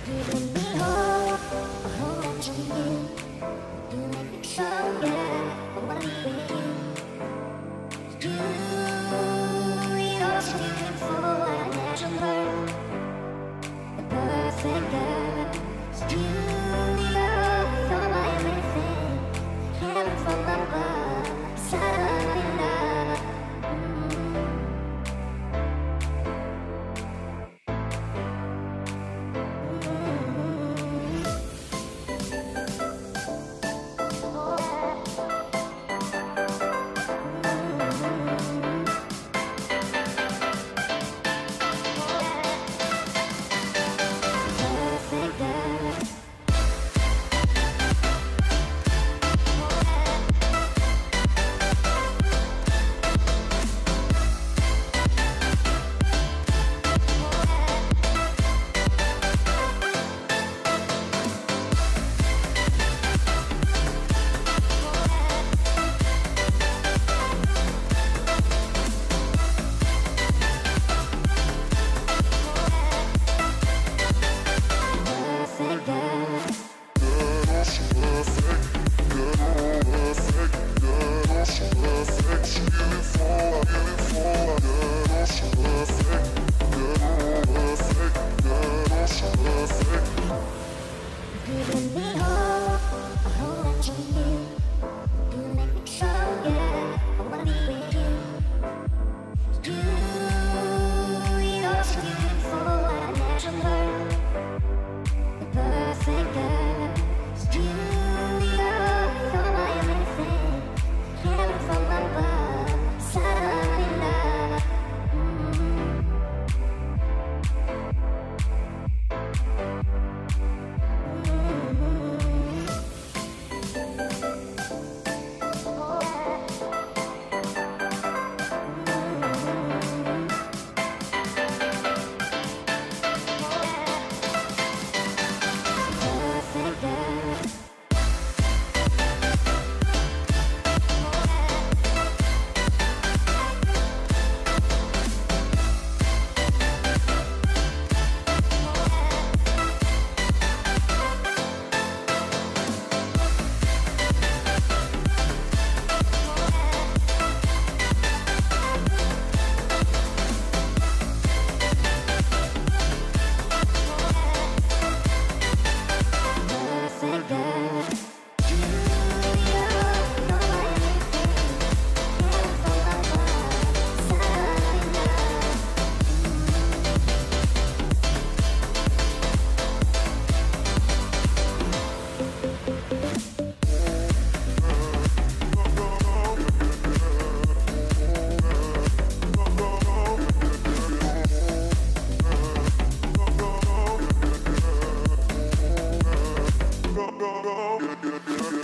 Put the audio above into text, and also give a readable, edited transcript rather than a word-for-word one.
Giving me hope, a whole bunch of you. You make me stronger, I wanna be with you. You're so beautiful, I imagine her, the perfect girl. You're my everything, heaven from above, suddenly love. Giving me hope, a whole bunch of you. You make me stronger, I wanna be with you. You're so beautiful, I imagine her, the perfect girl. You're my everything, heaven from above, suddenly love. Go, go, go.